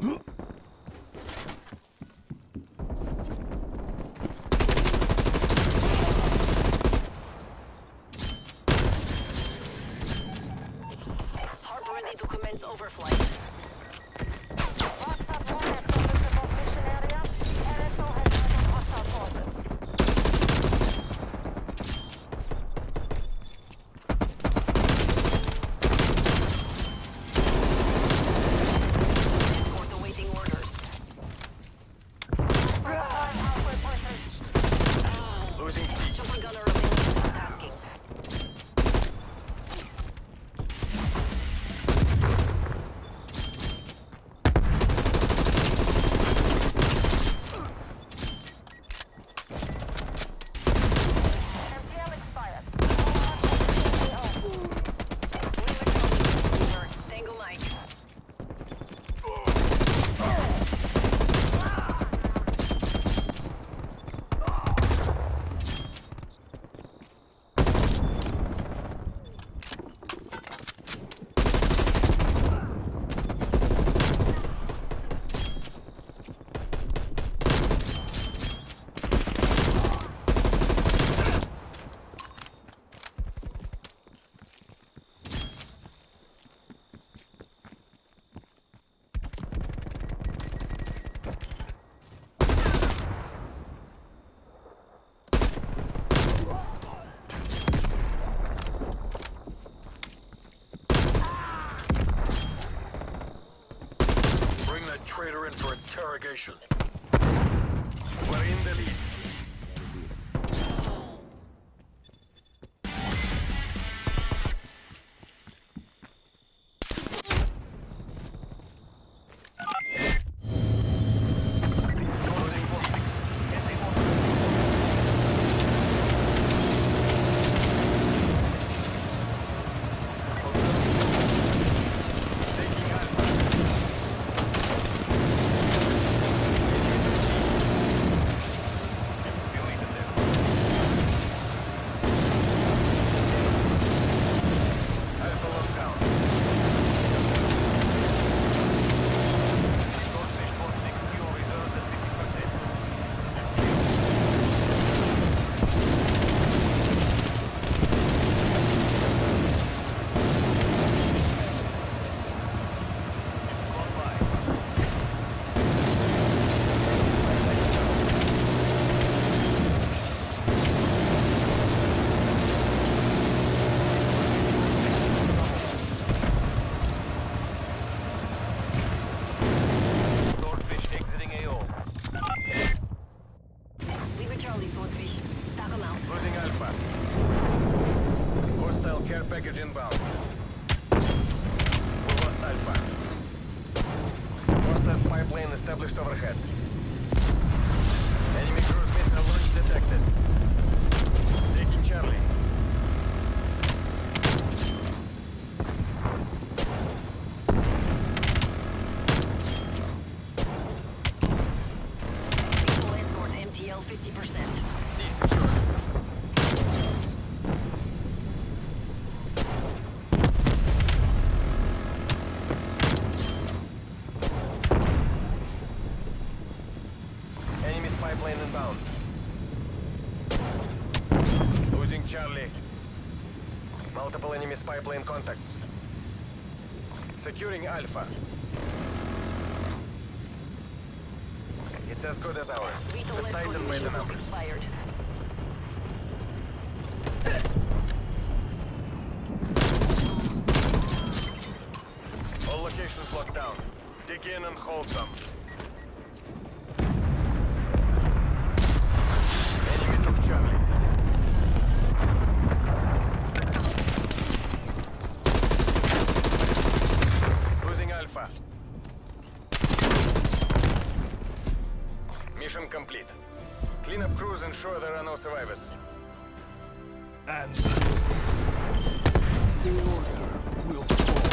Harbor ready to commence overflight. Traitor in for interrogation. We're in the lead. Losing Alpha. Hostile care package inbound. We lost Alpha. Hostile spy plane established overhead. Enemy cruise missile launch detected. Taking Charlie. Full escort MTL 50%. C secure. Enemy spy plane inbound. Losing Charlie. Multiple enemy spy plane contacts. Securing Alpha. It's as good as ours. The Titan made the numbers. Expired. All locations locked down. Dig in and hold them. Enemy took Charlie. Losing Alpha. Mission complete. Clean up crews, ensure there are no survivors. And the order will fall.